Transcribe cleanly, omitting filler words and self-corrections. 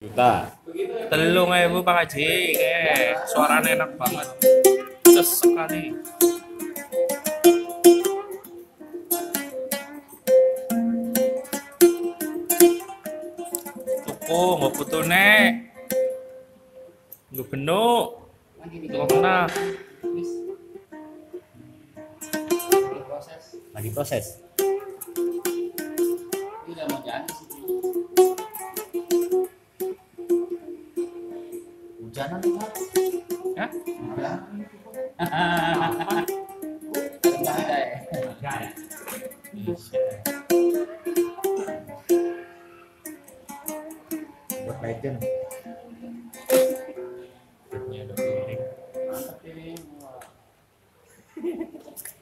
Juta. 3.000 Pak Haji. Suaranya enak banget. Ces sekali. Tuku nggak putune. Nggak benuk. Nggak kena. Lagi proses. Udah mau jadi sih. Hujanan Pak. Hah? Ada. Ada ya. Ya.